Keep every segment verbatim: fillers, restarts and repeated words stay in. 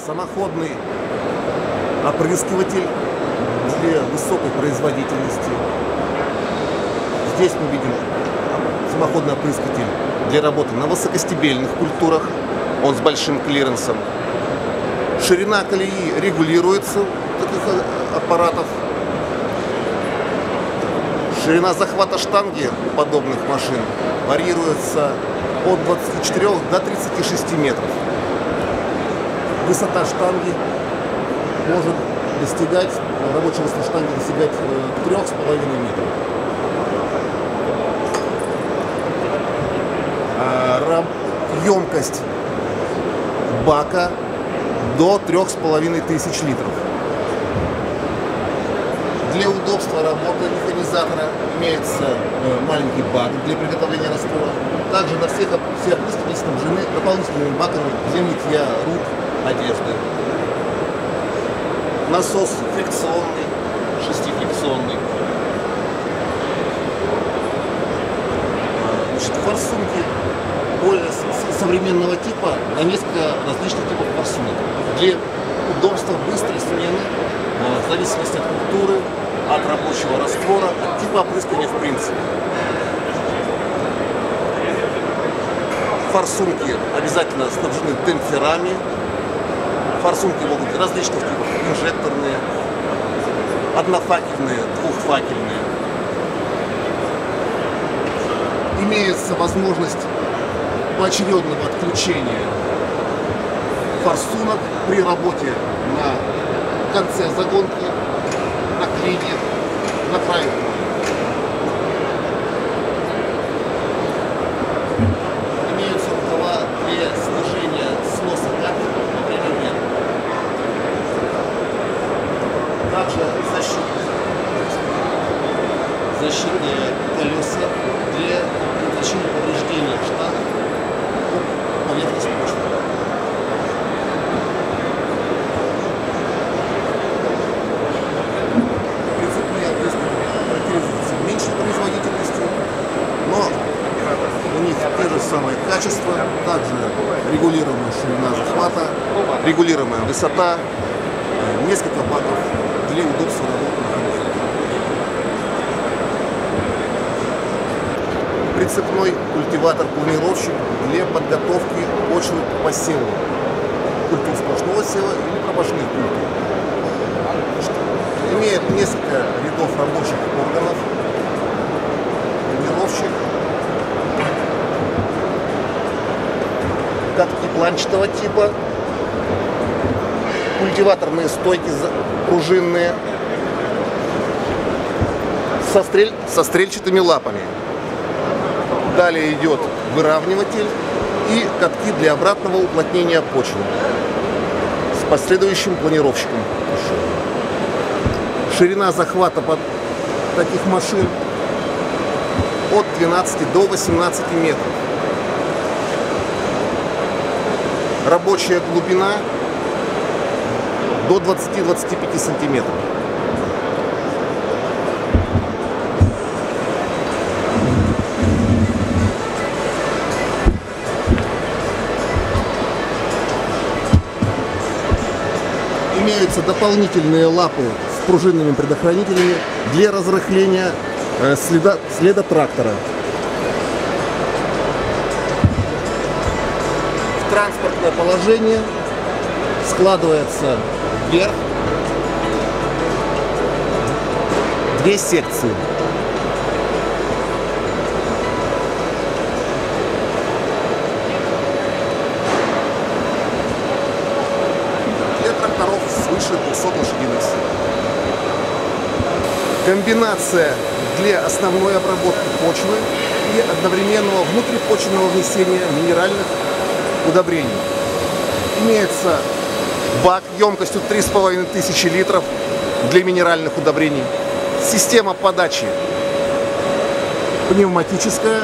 самоходный опрыскиватель для высокой производительности. Здесь мы видим самоходный опрыскиватель для работы на высокостебельных культурах. Он с большим клиренсом. Ширина колеи регулируется таких аппаратов. Ширина захвата штанги подобных машин варьируется от двадцати четырёх до тридцати шести метров. Высота штанги может достигать, рабочая высота штанги достигать трех с половиной метров. Емкость бака до трех с половиной тысяч литров. Для удобства работы механизатора имеется маленький бак для приготовления раствора. Также на всех все опрыскиватели снабжены дополнительными баками для мытья рук, одежды. Насос фрикционный, шестифрикционный. Значит, форсунки более современного типа, на несколько различных типов форсунок. Для удобства быстрой смены, в зависимости от культуры, от рабочего раствора, от типа опрыскивания в принципе. Форсунки обязательно снабжены демпферами. Форсунки могут быть различных типов: инжекторные, однофакельные, двухфакельные. Имеется возможность поочередного отключения форсунок при работе на конце загонки, на клине, на краю. Имеются рукава для снижения сноса капель во время бега. Также защитные, защитные колеса для предотвращения повреждения штанг поверхности почвы. Прицепные опрыскиватели характеризуются меньшей производительностью, но у них те же самые качества, также регулируемая ширина захвата, регулируемая высота, несколько баков для удобства работы механизатора. Прицепной культиватор-планировщик для подготовки почвы к посеву культур сплошного сева или пробожных культур. Имеет несколько рядов рабочих органов, планировщик, катки планчатого типа, культиваторные стойки пружинные со, стрель... со стрельчатыми лапами. Далее идет выравниватель и катки для обратного уплотнения почвы с последующим планировщиком. Ширина захвата под таких машин от двенадцати до восемнадцати метров. Рабочая глубина до двадцати — двадцати пяти сантиметров. Имеются дополнительные лапы с пружинными предохранителями для разрыхления э, следа, следа трактора. В транспортное положение складывается вверх две секции. Свыше двухсот лошадиных сил. Комбинация для основной обработки почвы и одновременного внутрипочвенного внесения минеральных удобрений. Имеется бак емкостью три с половиной тысячи литров для минеральных удобрений. Система подачи пневматическая.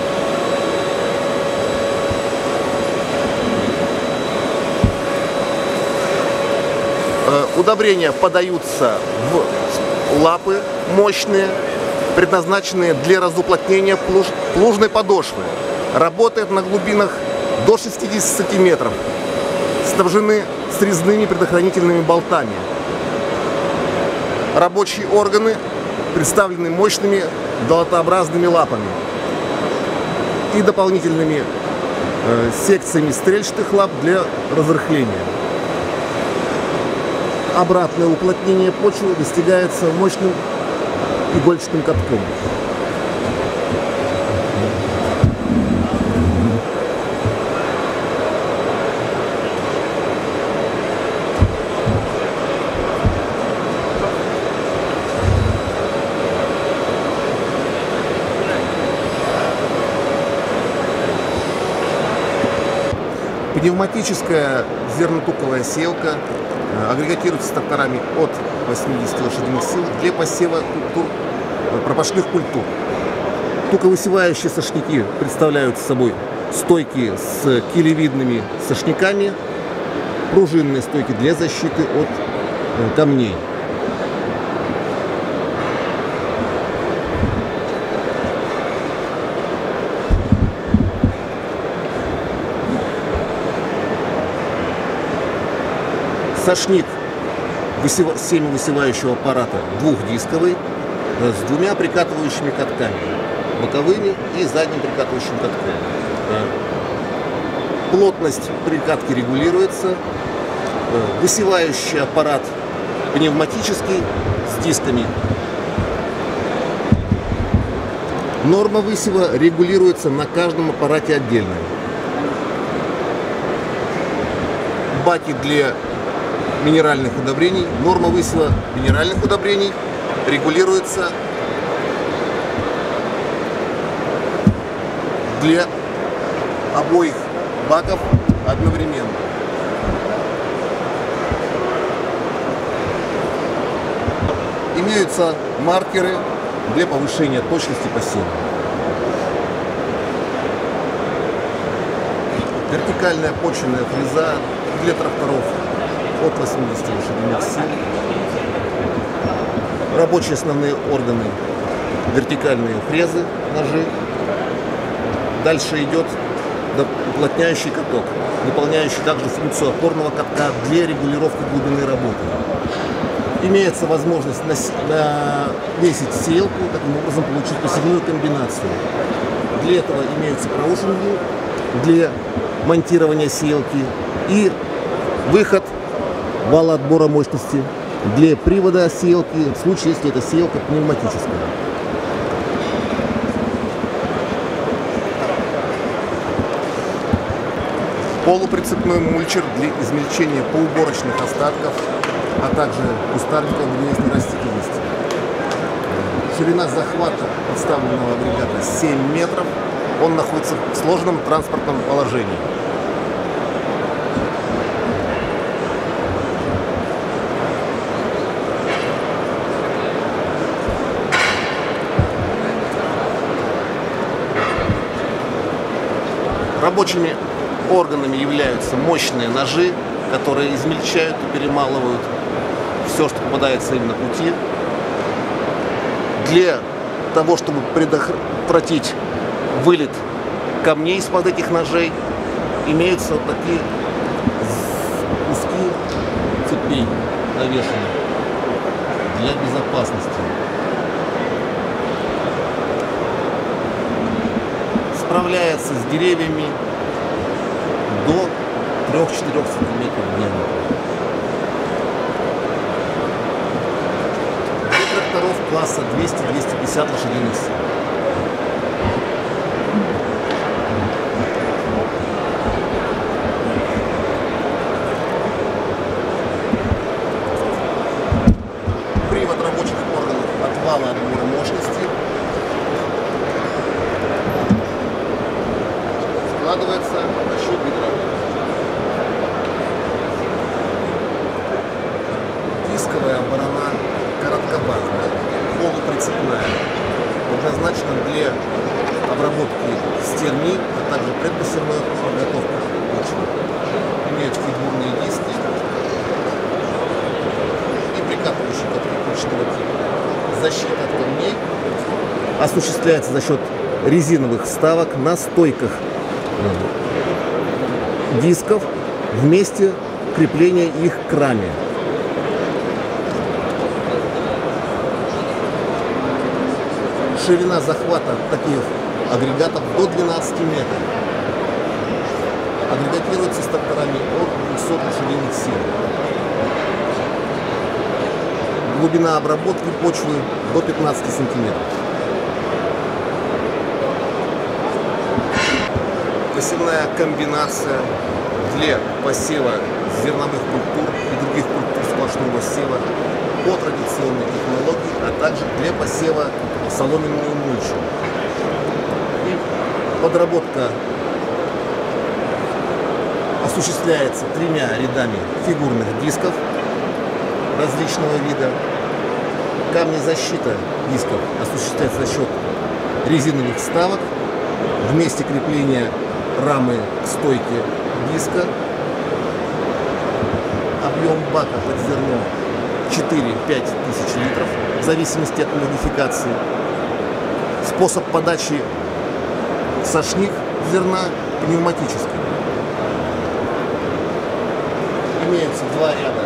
Удобрения подаются в лапы мощные, предназначенные для разуплотнения плуж, плужной подошвы. Работает на глубинах до шестидесяти сантиметров снабжены срезными предохранительными болтами. Рабочие органы представлены мощными долотообразными лапами и дополнительными э, секциями стрельчатых лап для разрыхления. Обратное уплотнение почвы достигается мощным игольчатым катком. Пневматическая зернотуковая сеялка агрегатируется тракторами от восьмидесяти лошадиных сил для посева культур, пропашных культур. Туковысевающие сошники представляют собой стойки с килевидными сошниками, пружинные стойки для защиты от камней. Сошник семявысевающего аппарата двухдисковый с двумя прикатывающими катками, боковыми и задним прикатывающим катком. Плотность прикатки регулируется. Высевающий аппарат пневматический с дисками. Норма высева регулируется на каждом аппарате отдельно. Баки для минеральных удобрений. Норма высева минеральных удобрений регулируется для обоих баков одновременно. Имеются маркеры для повышения точности посева. Вертикальная почвенная фреза для тракторов от восьмидесяти лошадиных сил. Рабочие основные органы, вертикальные фрезы, ножи. Дальше идет уплотняющий каток, выполняющий также функцию опорного катка для регулировки глубины работы. Имеется возможность навесить сеялку, таким образом получить посевную комбинацию. Для этого имеются проушинги для монтирования сеялки и выход вала отбора мощности для привода сеялки, в случае, если эта сеялка пневматическая. Полуприцепной мульчер для измельчения поуборочных остатков, а также кустарников древесной растительности. Ширина захвата подставленного агрегата семь метров. Он находится в сложном транспортном положении. Рабочими органами являются мощные ножи, которые измельчают и перемалывают все, что попадается им на пути. Для того, чтобы предотвратить вылет камней из-под этих ножей, имеются вот такие куски цепей навешаны для безопасности. Справляется с деревьями до трёх-четырёх сантиметров в диаметре. Для тракторов класса двести — двести пятьдесят лошадиных сил. Привод рабочих органов от вала отбора мощности складывается на счет гидравлики. Дисковая борона короткобазная, полуприцепная, предназначена для обработки стерни, а также предпосевной подготовки почвы. Имеют фигурные диски и прикатывающие катушечного типа. Защита от камней осуществляется за счет резиновых вставок на стойках дисков в месте крепления их к раме. Ширина захвата таких агрегатов до двенадцати метров. Агрегатируется с тракторами от двухсот лошадиных сил. Глубина обработки почвы до пятнадцати сантиметров. Посевная комбинация для посева зерновых культур и других культур сплошного сева по традиционной технологии, а также для посева соломенную мульчу. Подработка осуществляется тремя рядами фигурных дисков различного вида. Камнезащита дисков осуществляется за счет резиновых вставок в месте крепления рамы к стойке диска. Объем бака под зерно четыре-пять тысяч литров в зависимости от модификации. Способ подачи сошник зерна пневматический. Имеются два ряда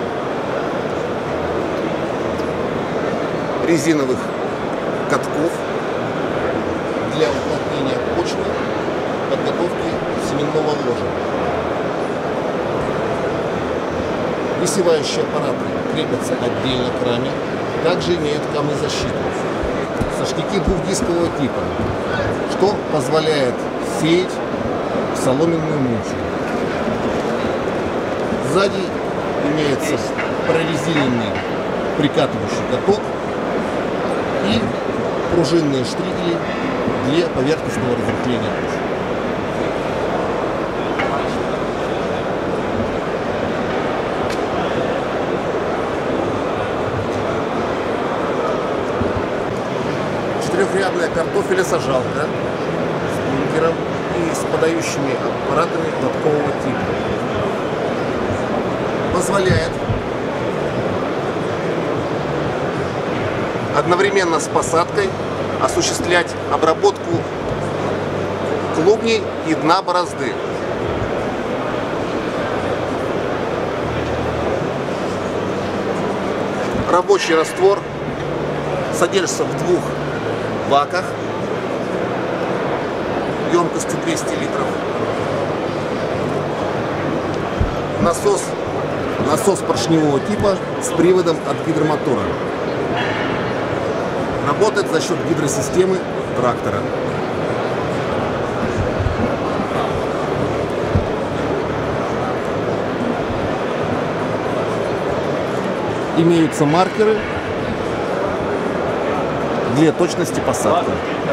резиновых катков для уплотнения почвы, подготовки семенного ложа. Высевающие аппараты крепятся отдельно к раме, также имеют камнезащиту. Сошники двухдискового типа, что позволяет сеять соломенную мульчу. Сзади имеется прорезиненный прикатывающий каток и пружинные штригели для поверхностного разрыхления почвы. Четырехрядная картофелесажалка с бункером и с подающими аппаратами лоткового типа позволяет одновременно с посадкой осуществлять обработку клубней и дна борозды. Рабочий раствор содержится в двух баках емкостью двести литров. Насос, насос поршневого типа с приводом от гидромотора. Работает за счет гидросистемы трактора. Имеются маркеры для точности посадки.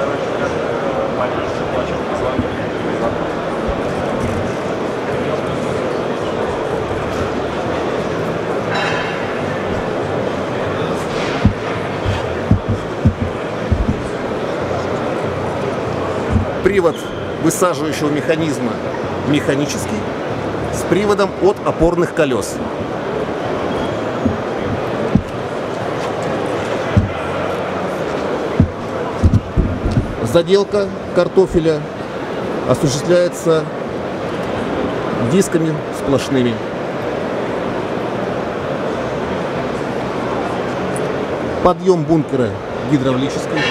Привод высаживающего механизма механический с приводом от опорных колес. Заделка картофеля осуществляется дисками сплошными. Подъем бункера гидравлический.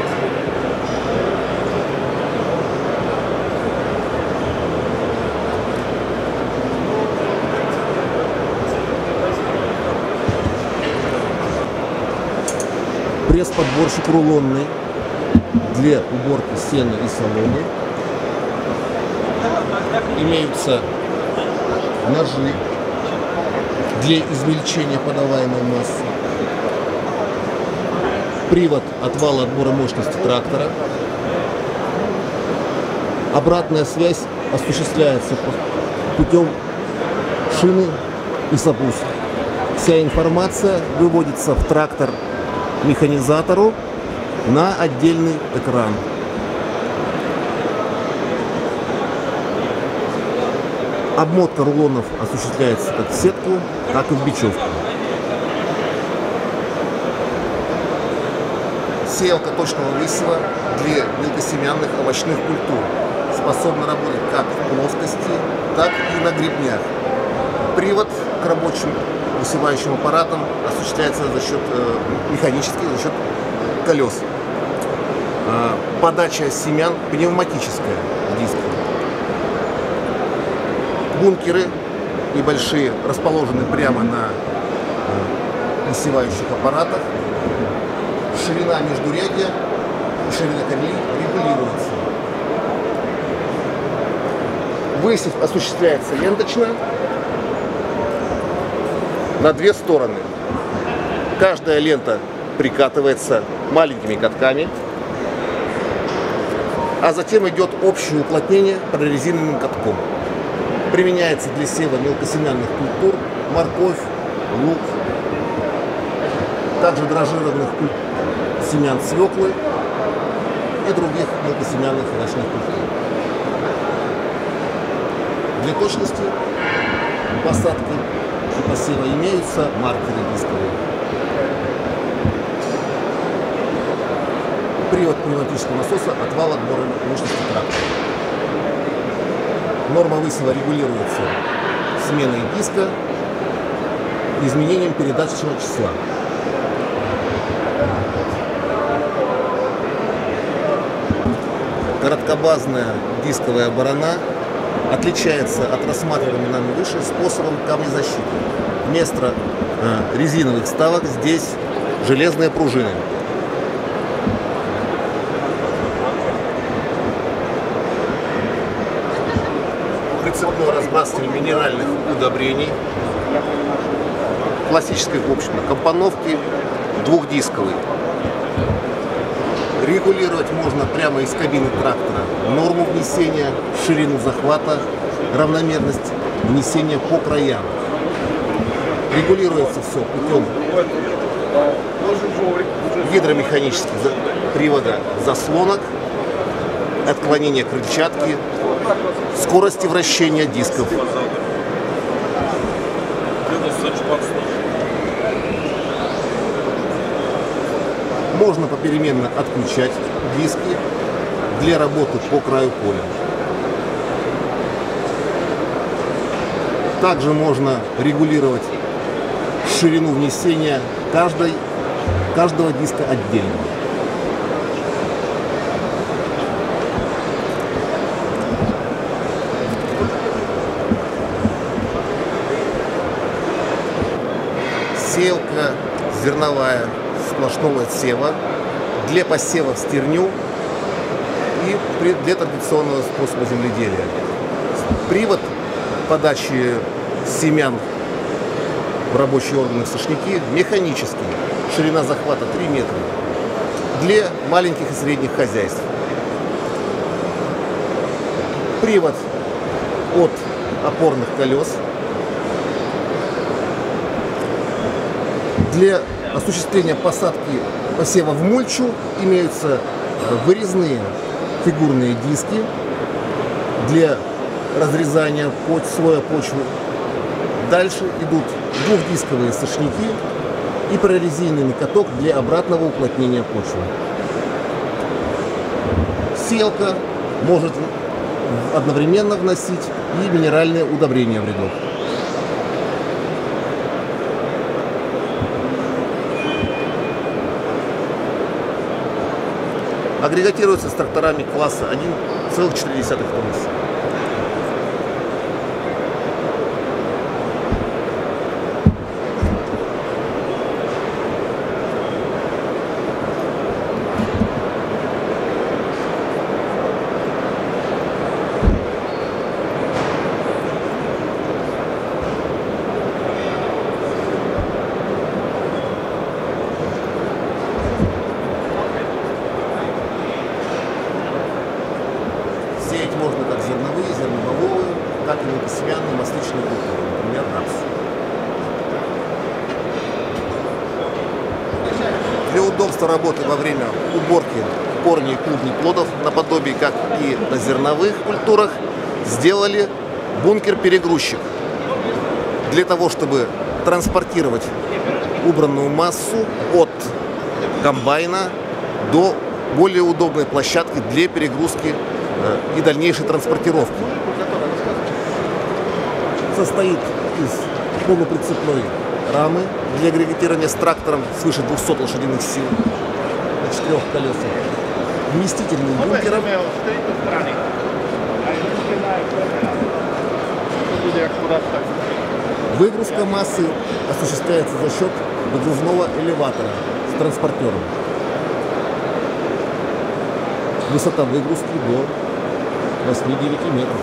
Пресс-подборщик рулонный для уборки сена и соломы. Имеются ножи для измельчения подаваемой массы. Привод от вала отбора мощности трактора. Обратная связь осуществляется путем шины и сапуз. Вся информация выводится в трактор механизатору на отдельный экран. Обмотка рулонов осуществляется как в сетку, так и в бечевку. Сеялка точного высева для мелкосемянных овощных культур способна работать как в плоскости, так и на гребнях. Привод к рабочим высевающим аппаратам осуществляется за счет э, механически, за счет колес. Э, подача семян пневматическая в диск. Бункеры небольшие расположены прямо на э, высевающих аппаратах. Ширина междурядья и ширина колеи регулируется. Высев осуществляется ленточно на две стороны. Каждая лента прикатывается маленькими катками, а затем идет общее уплотнение прорезиненным катком. Применяется для сева мелкосемянных культур, морковь, лук, также дрожжированных семян свеклы и других мелкосемянных овощных культур. Для точности посадки и посева имеются маркеры дисковые. Привод пневматического насоса отвал отбора мощности трактора. Норма высева регулируется сменой диска и изменением передаточного числа. Короткобазная дисковая борона отличается от рассматриваемого нами выше способом камнезащиты. Вместо э, резиновых вставок здесь железные пружины. Прицепной разбрасыватель минеральных удобрений. Классической, в общем, компоновки двухдисковый. Регулировать можно прямо из кабины трактора норму внесения, ширину захвата, равномерность внесения по краям. Регулируется все путем гидромеханических привода заслонок, отклонения крыльчатки, скорости вращения дисков. Можно попеременно отключать диски для работы по краю поля. Также можно регулировать ширину внесения каждой, каждого диска отдельно. Сеялка зерновая сплошного отсева для посева в стерню и для традиционного способа земледелия. Привод подачи семян в рабочие органы в сошники механический. Ширина захвата три метра. Для маленьких и средних хозяйств. Привод от опорных колес. Для осуществления посадки посева в мульчу имеются вырезные фигурные диски для разрезания слоя почвы. Дальше идут двухдисковые сошники и прорезиненный каток для обратного уплотнения почвы. Сеялка может одновременно вносить и минеральные удобрения в рядок. Агрегатируется с тракторами класса один целых четыре десятых тонны. Сеять можно как зерновые, зернобобовые, так и мелкосемянные масличные культуры, например, рапс. Для удобства работы во время уборки корней и клубней плодов, наподобие как и на зерновых культурах, сделали бункер-перегрузчик. Для того, чтобы транспортировать убранную массу от комбайна до более удобной площадки для перегрузки и дальнейшей транспортировки. Состоит из полуприцепной рамы для агрегатирования с трактором свыше двухсот лошадиных сил на четырех колесах, вместительным бункером, выгрузка массы осуществляется за счет выгрузного элеватора с транспортером. Высота выгрузки до восьми-девяти метров.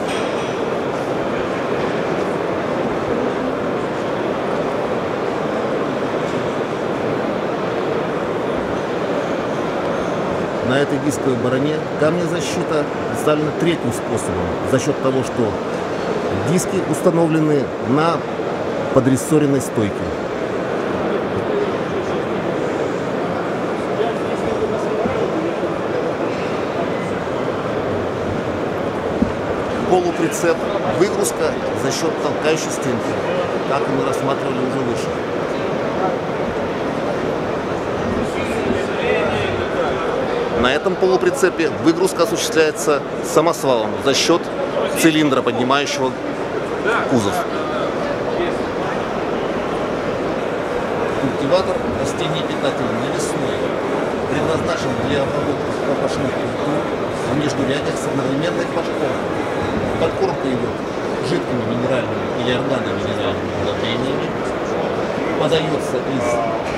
На этой дисковой броне камня защита представлена третьим способом, за счет того, что диски установлены на подрессоренной стойке. Полуприцеп, выгрузка за счет толкающей стенки, как мы рассматривали уже выше. На этом полуприцепе выгрузка осуществляется самосвалом за счет цилиндра, поднимающего кузов. Культиватор растениепитательный, навесной, предназначен для обработки пропашных культур в междурядьях с одновременной подкормкой. Подкормка идет жидкими минеральными или органоминеральными удобрениями, подается из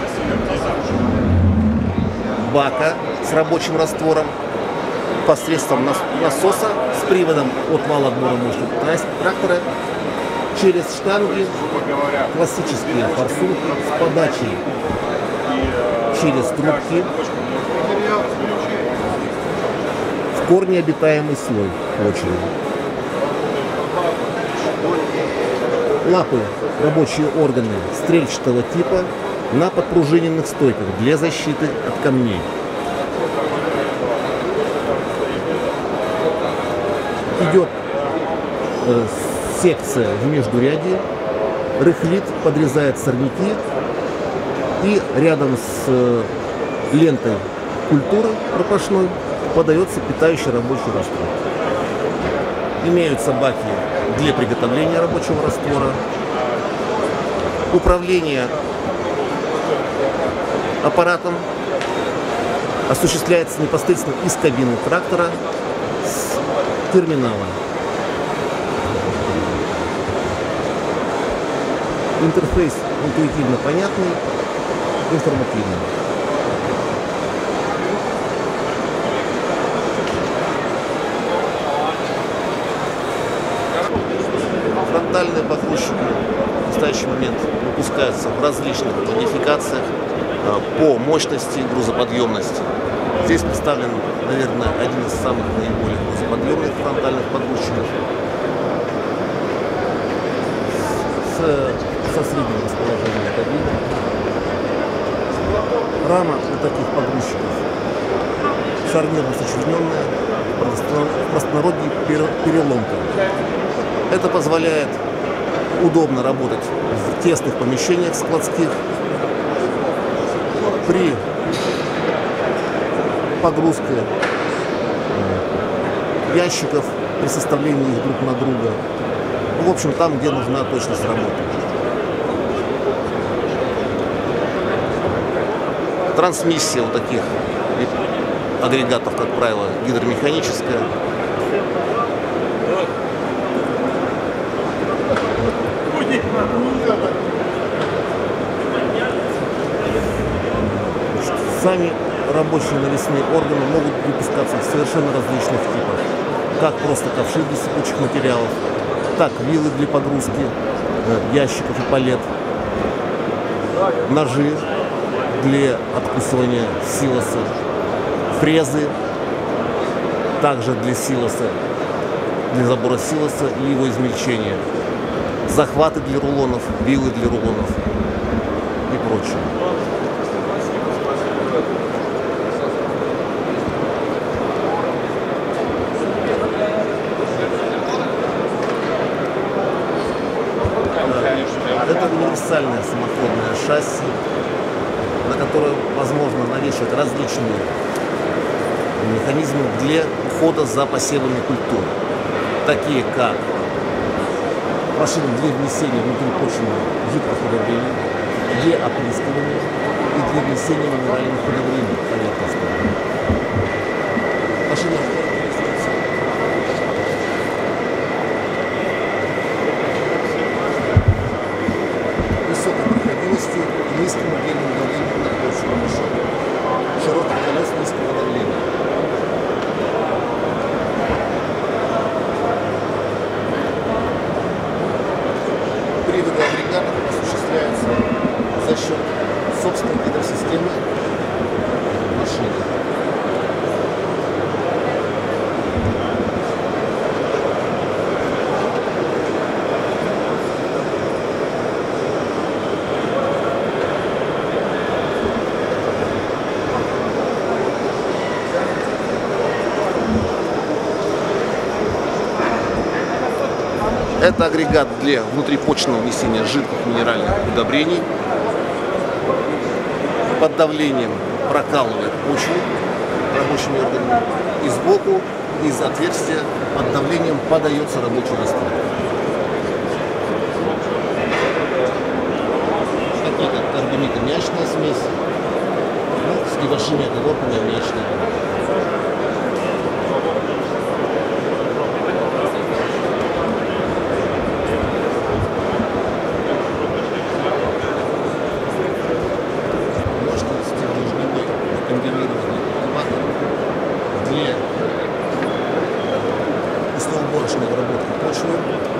бака с рабочим раствором посредством насоса с приводом от малоотбора мощного трактора через штанги, классические форсунки с подачей через трубки в корнеобитаемый слой почвы. Лапы, рабочие органы стрельчатого типа на подпружиненных стойках для защиты от камней. Идет э, секция в междурядье, рыхлит, подрезает сорняки и рядом с э, лентой культуры пропашной подается питающий рабочий раствор. Имеются баки для приготовления рабочего раствора, управление аппаратом осуществляется непосредственно из кабины трактора с терминала. Интерфейс интуитивно понятный, информативный. Фронтальные погрузчики в настоящий момент выпускаются в различных модификациях по мощности, грузоподъемности. Здесь представлен, наверное, один из самых наиболее грузоподъемных фронтальных погрузчиков с, со средним расположением кабины. Рама у таких погрузчиков шарнирно сочлененная, в простонародье переломка. Это позволяет удобно работать в тесных помещениях складских. При погрузке ящиков, при составлении их друг на друга. Ну, в общем, там, где нужна точность работы. Трансмиссия у таких агрегатов, как правило, гидромеханическая. Сами рабочие навесные органы могут выпускаться в совершенно различных типах. Как просто ковши для сыпучих материалов, так вилы для погрузки ящиков и палет, ножи для откусывания силоса, фрезы также для силоса, для забора силоса и его измельчения, захваты для рулонов, вилы для рулонов и прочее. Это универсальное самоходное шасси, на которое возможно навешивать различные механизмы для ухода за посевами культур, такие как Прошили для внесения внутрипочвенного жидких удобрений, для опрыскивания и для внесения минеральных удобрений поверхностных. Машина высокой проходимости и низким удельным давлением на почву машины. Широких колес низкого давления. Приводы агрегатов осуществляются за счет собственной гидросистемы машины. Это агрегат для внутрипочвенного внесения жидких минеральных удобрений. Под давлением прокалывает почву рабочими органами. И сбоку, из отверстия, под давлением подается рабочий раствор. Такие как карбамид-аммиачная смесь, ну, с небольшими оговорками аммиачная. Для устноуборочной обработки почвы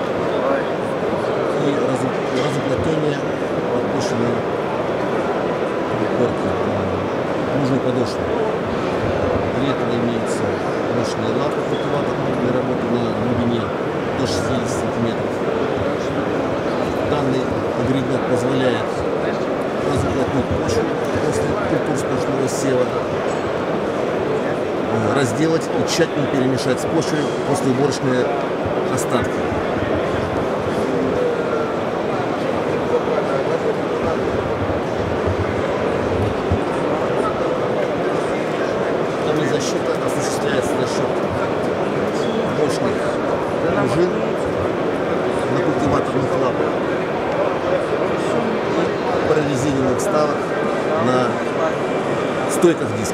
и разуплотнения подпущенной корки нужной подошвы. Для этого имеется мощная лапа культиватор для работы на глубине до шестидесяти сантиметров. Данный агрегат позволяет разуплотнить почву после культур сплошного сева, разделать и тщательно перемешать с почвой послеуборочные остатки. Камнезащита осуществляется за счет мощных пружин на культиваторных лапах и прорезиненных вставок на стойках дисков.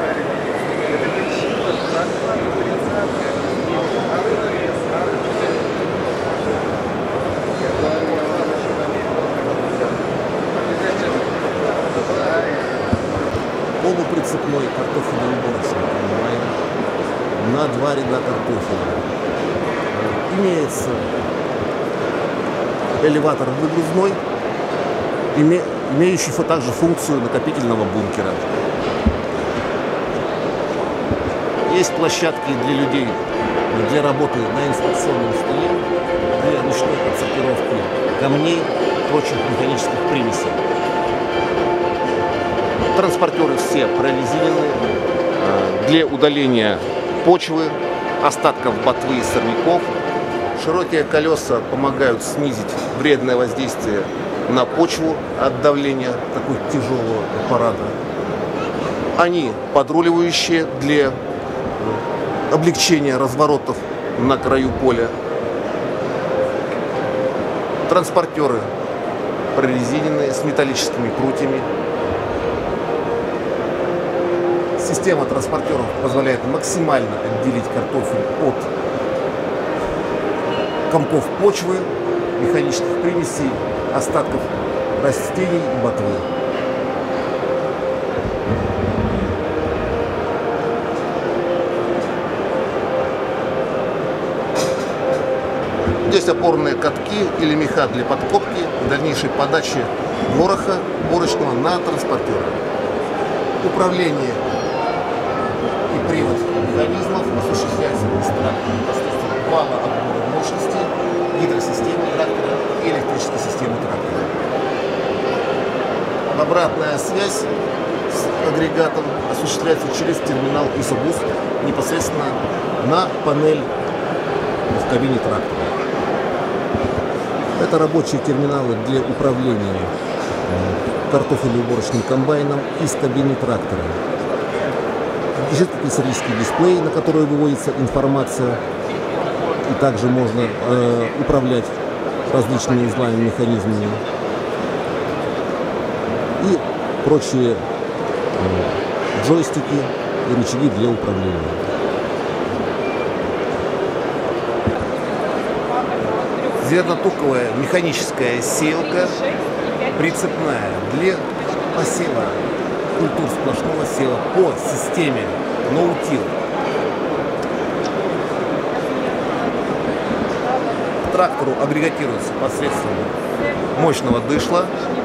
Полуприцепной картофелеуборочный комбайн на два ряда картофеля. Имеется элеватор выгрузной, име, имеющий также функцию накопительного бункера. Есть площадки для людей для работы на инспекционном столе, для ручной отсортировки камней, прочих механических примесей. Транспортеры все прорезинены для удаления почвы, остатков ботвы и сорняков. Широкие колеса помогают снизить вредное воздействие на почву от давления такого тяжелого аппарата. Они подруливающие для облегчения разворотов на краю поля. Транспортеры прорезиненные с металлическими прутьями. Система транспортеров позволяет максимально отделить картофель от комков почвы, механических примесей, остатков растений и ботвы. Здесь опорные катки или меха для подкопки и дальнейшей подачи вороха уборочного на транспортеры. Управление и привод механизмов осуществляется посредством вала отбора мощности, гидросистемы трактора и электрической системы трактора. Обратная связь с агрегатом осуществляется через терминал ИСОБУС непосредственно на панель в кабине трактора. Это рабочие терминалы для управления картофелеуборочным комбайном из кабины трактора. Жидкокислородский дисплей, на который выводится информация, и также можно э, управлять различными узлами, механизмами и прочие джойстики и рычаги для управления. Зернотуковая механическая сеялка прицепная для посева культур сплошного сева по системе ноутил. К трактору агрегатируется посредством мощного дышла.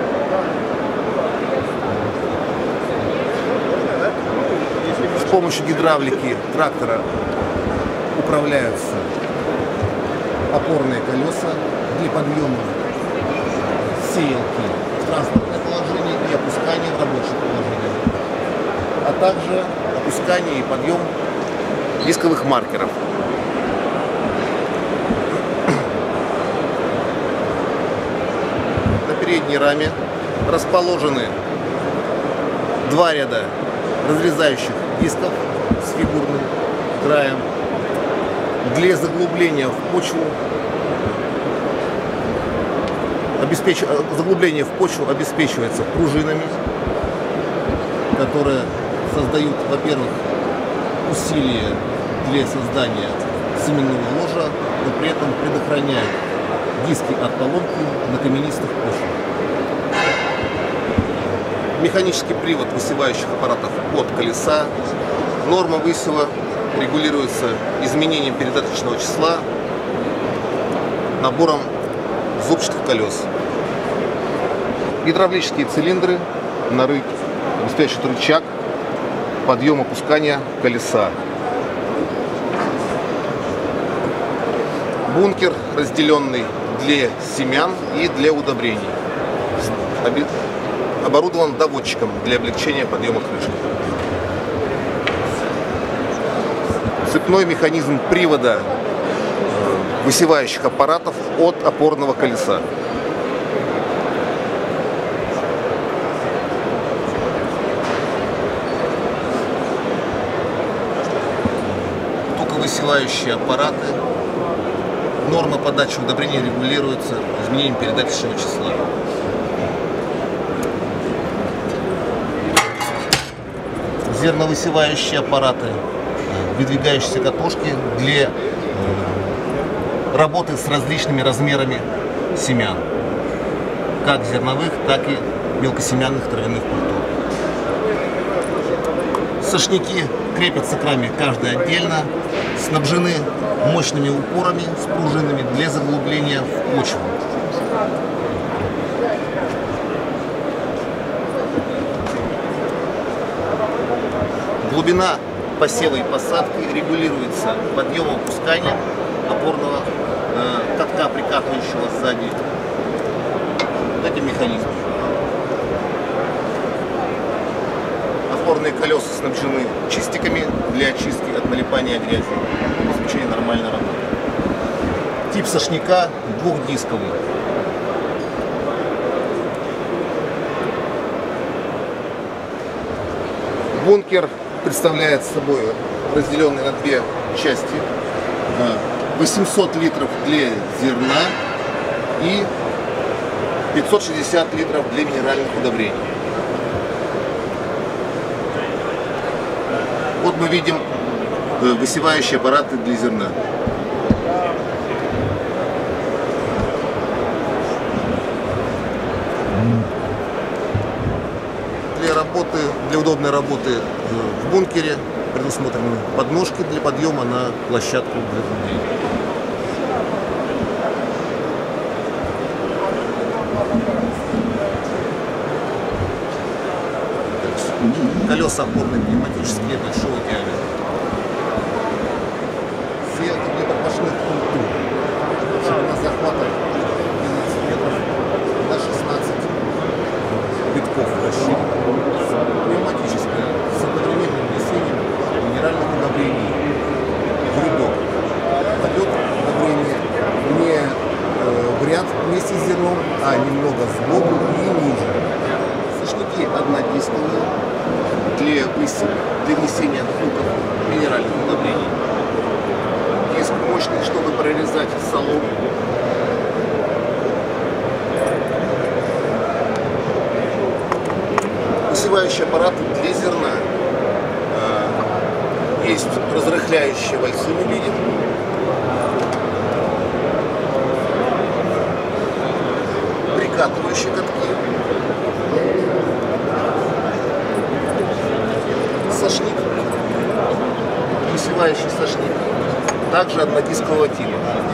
С помощью гидравлики трактора управляются опорные колеса для подъема сеялки в транспортное положение и опускания в рабочее положение, а также опускание и подъем дисковых маркеров. На передней раме расположены два ряда разрезающих дисков с фигурным краем. Для заглубления в почву обеспеч... заглубление в почву обеспечивается пружинами, которые создают, во-первых, усилия для создания семенного ложа, но при этом предохраняют диски от поломки на каменистых почвах. Механический привод высевающих аппаратов от колеса. Норма высева регулируется изменением передаточного числа, набором зубчатых колес. Гидравлические цилиндры, нарыв, обеспечивает рычаг подъема-опускания колеса. Бункер, разделенный для семян и для удобрений. Оборудован доводчиком для облегчения подъема крышки. Цепной механизм привода высевающих аппаратов от опорного колеса. Токовысевающие аппараты. Норма подачи удобрений регулируется изменением передаточного числа. Зерновысевающие аппараты, выдвигающиеся катушки для работы с различными размерами семян, как зерновых, так и мелкосемянных травяных культур. Сошники крепятся к раме каждый отдельно, снабжены мощными упорами с пружинами для заглубления в почву. Глубина посева и посадки регулируется подъемом опусканием опорного э, катка, прикатывающего сзади этим механизмом. Опорные колеса снабжены чистиками для очистки от налипания грязи, обеспечения нормальной работы. Тип сошника двухдисковый. Бункер представляет собой разделенный на две части. восемьсот литров для зерна и пятьсот шестьдесят литров для минеральных удобрений. Вот мы видим высевающие аппараты для зерна. Для работы, для удобной работы в бункере предусмотрены подножки для подъема на площадку для углубления. Колеса опорные пневматические большого диаметра. Сеялки для пропашных культур. Ширина захвата двенадцать метров до шестнадцати витков расщелин. Пневматическая с одновременным внесением минеральных удобрений в рядок. Пойдет удобрение не э, в ряд вместе с зерном, а немного сбоку и ниже. Сошники однодисковые для, для внесения туков минеральных удобрений. Диск мощный, чтобы прорезать солому. высевающие аппараты для зерна. Есть разрыхляющие вальцы, мы видим. Прикатывающие катки. Сошник. Высевающий сошник. Также однодискового типа.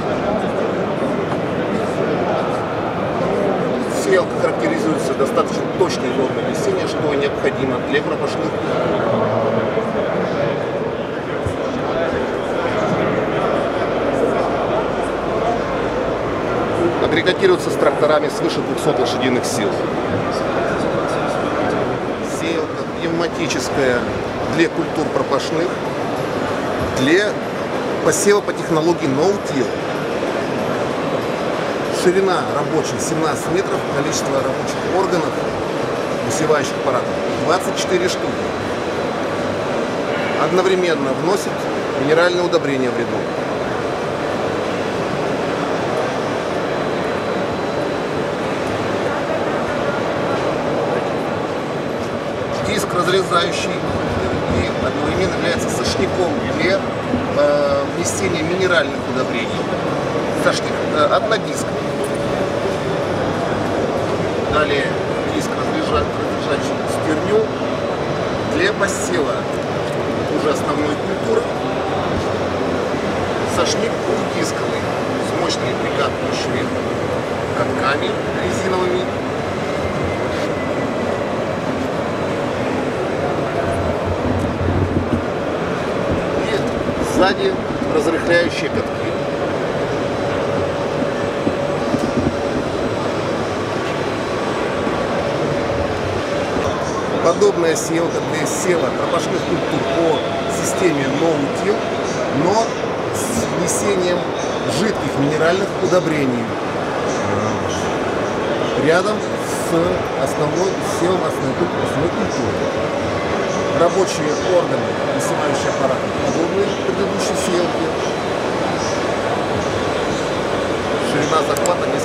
Сеялка характеризуется достаточно точной нормой весения, что необходимо для пропашных. Агрегатируется с тракторами свыше двухсот лошадиных сил. Сеялка пневматическая для культур пропашных, для посева по технологии ноутил. Ширина рабочей семнадцать метров, количество рабочих органов, высевающих аппаратов двадцать четыре штуки. Одновременно вносит минеральные удобрения в ряду. Диск разрезающий и одновременно является сошником для э, внесения минеральных удобрений. Сошник э, однодисковый. Далее диск разрезающий стерню для посева уже основной культуры. Сошник двухдисковый с мощными прикатывающими катками резиновыми. И сзади разрыхляющие катки. Подобная сеялка для сева пропашных культур по системе ноутил, но с внесением жидких минеральных удобрений рядом с основной севом основной культуры. Рабочие органы, высевающие аппараты, подобные предыдущей сеялке. Ширина захвата